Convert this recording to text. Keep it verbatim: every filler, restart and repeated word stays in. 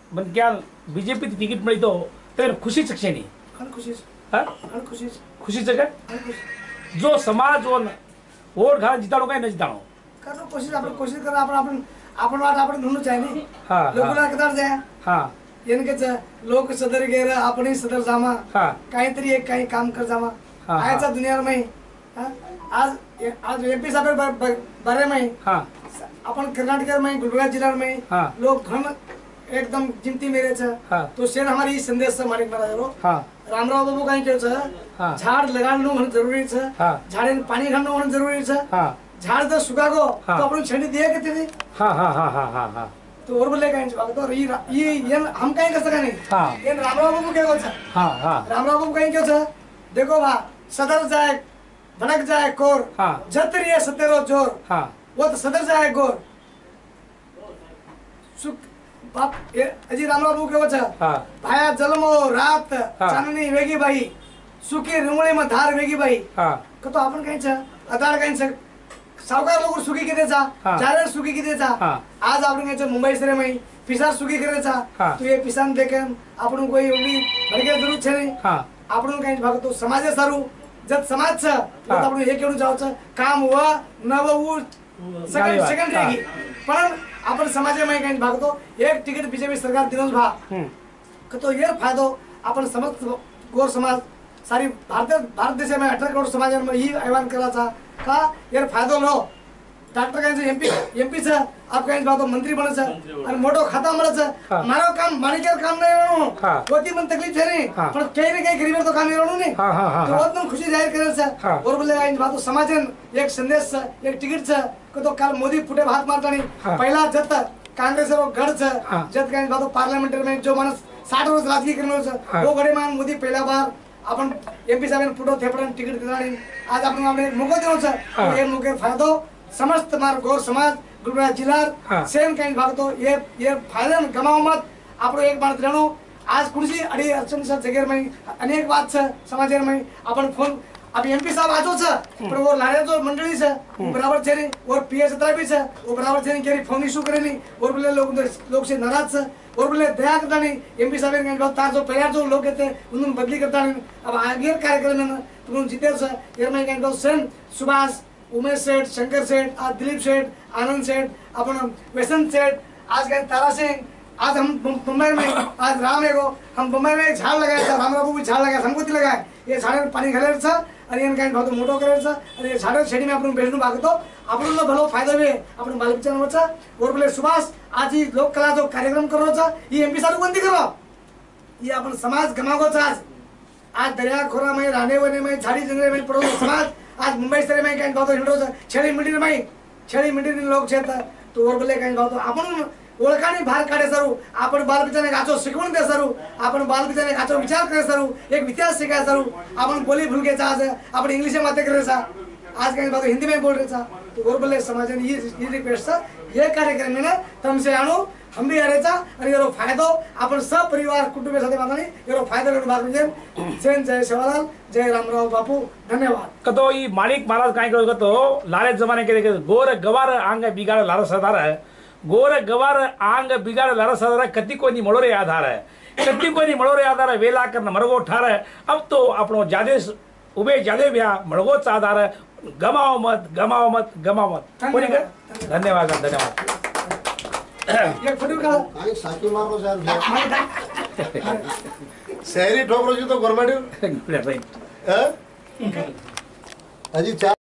पण क्या BJP ticket मिळी तो तर खुशीच क्षणी खुशीच खुशीच खुशीच का जो समाज जो वोट घाल जिताणो काय न जिताणो करनो कोशिश आपण कोशिश कर आपण आपण आपण वाट आपण ढूंढू चाहिए हां लोकांना कदार जाय हां येनकेच लोक सदर गेर आपण सदर जामा हां काहीतरी एक काही काम कर जामा हां आयचा दुनिया में आज आज एमपी साहब बारे में हां अपन कर्नाटक में गुलबर्गा जिला में हां लोग घन एकदम चिंती मेरे छ हां तो शेर हमारी संदेश से मालिक मारा जरो हां रामराव बाबू कहीं क्यों छ हां झाड़ लगानो मन जरूरी छ हां झाड़े पानी घालनो मन जरूरी छ हां झाड़ तो सुखा गो हाँ। तो अपन छेड़ी दिए के थे हां हां हां हां हां हां तो और बोले कहीं तो ये ये ये हम कहीं कर सका नहीं हां ये रामराव बाबू क्या छ हां हां रामराव बाबू कहीं क्यों छ देखो भा सदर जाए भड़क जाए कोर हां जतरी है सतेरो जोर हां वो तो सदर जाए गोर सुख बाप ये अजी रामराव बाबू क्या छ हां भाया जलमो रात हाँ। चांदनी वेगी बाई सुखी रुमळे में धार वेगी बाई हां तो आपण कहीं छ अदाळ कहीं छ सावकार लोग सुखी किती चा हाँ। जारेर सुखी किती चा हाँ। आज आपण कहीं छ मुंबई शहर में पिसा सुखी करे चा हाँ। तो ये पिसान देखेन आपण कोई एवढी भडके जरूर छे नहीं हां आपण कहीं भागतो समाज सारू जब समाज छ तो हाँ। आपण हे केवढं जावच काम व नव उ सेकंड हाँ। सेकंड रेगी पण आपण समाजामध्ये काही भागतो एक तिकीट बीजेपी सरकार दिनोस भा हम्म तो ये फायदो अपन समस्त गोर समाज सारी भारत भारत देश में अठारह करोड़ समाज में ही आह्वान कराचा का ये फायदो लो डॉक्टर कहीं एमपी एमपी से आप कहीं बात मंत्री बने से और मोटो खाता मरे से हाँ। मारो काम मानिकर काम नहीं रहनो हाँ। कोती मन तकलीफ है नहीं हाँ। पर कहीं न कहीं गरीब तो काम नहीं रहनो नहीं हाँ, हाँ, हाँ, तो हाँ। बहुत खुशी जाहिर करे से हाँ। और बोले इन बातों समाजन एक संदेश से एक टिकट से को तो कल मोदी फुटे भात मारता नहीं हाँ। पहला जत कांग्रेस रो गढ़ से हाँ। जत कहीं बातों पार्लियामेंट में जो मानस साठ वर्ष राजकीय करनो से हाँ। वो घड़ी मान मोदी पहला बार अपन एमपी साहब फुटो थेपड़न टिकट दिला नहीं आज अपन हमने मौका देनो से हाँ। ये मौके फायदो समस्त मार गौर समाज गुलबर्गा जिला हाँ। सेम कहीं भागतो ये ये फायदा गमाओ मत आपरो एक बार रहनो आज कुर्सी अड़ी अड़चन से जगह में अनेक बात से समाज में अपन फोन अभी एमपी साहब आजो छ पर वो लारे जो मंडली से वो बराबर छे नहीं और पीएस सत्रह भी छे वो बराबर छे नहीं केरी फोन इशू करे नहीं और बोले लोग लोग से नाराज छ और बोले दया करता नहीं एमपी साहब ने बात तार जो पहला जो लोग थे उन्होंने बदली करता नहीं अब आगे कार्यक्रम में तुम जीते छ यार मैं कहीं सेन सुभाष उमेश सेठ शंकर सेठ आज दिलीप सेठ आनंद सेठ अपन वैष्णव सेठ आज कहीं तारा सिंह आज हम मुंबई में आज राम एगो हम मुंबई में एक झाड़ लगाया था राम बाबू भी झाड़ लगाया संगति लगाए ये झाड़ में पानी घाले था और ये कहीं बहुत मोटो करे था और ये झाड़ छेड़ी में अपन बेचनु भागतो अपन लो भलो फायदा भी अपन बाल बच्चा होचा और बोले सुभाष आज ही लोक कला जो कार्यक्रम करो था ये एमपी साहब बंदी करो ये अपन समाज गमागो था आज आज दरिया खोरा में रहने वाले में झाड़ी जंगल में पड़ो समाज आज मुंबई शहर में कहीं बहुत हिंडो था छेड़ी मिडिल में छेड़ी मिडिल लोग छे तो और बोले कहीं बहुत अपन ओळखाणी बाहेर काढे सरू आपण बालबच्चाने गाचो शिकवण दे सरू आपण बालबच्चाने गाचो विचार करे सरू एक इतिहास सिखाए सरू आपण बोली भूल के आज आपण इंग्लिश में बातें करे सा आज कहीं बात हिंदी में बोल रहे सा तो और बोले समाज ने ये ये रिक्वेस्ट सा ये कार्यक्रम में ना तुमसे आणू हम भी आरे सा और ये फायदो आपण सब परिवार कुटुंब साथे मातानी ये फायदा लेने भाग में सेन जय सेवालाल जय रामराव बापू धन्यवाद कतो ई माणिक महाराज काय करो कतो लारे जमाने के गोर गवार आंग बिगाड़ लार सदार गोर गवार आंग बिगाड़ लार सदार कति कोनी मळोरे आधार है कति कोनी मळोरे आधार वेला करन मरगो ठार अब तो आपनो जादे उबे जादे ब्या मळगोच आधार गमाओ मत गमाओ मत गमाओ मत कोनी का धन्यवाद धन्यवाद एक फोटो का आई साकी मारो यार शहरी ठोकरो जी तो गवर्नमेंट राइट है अजी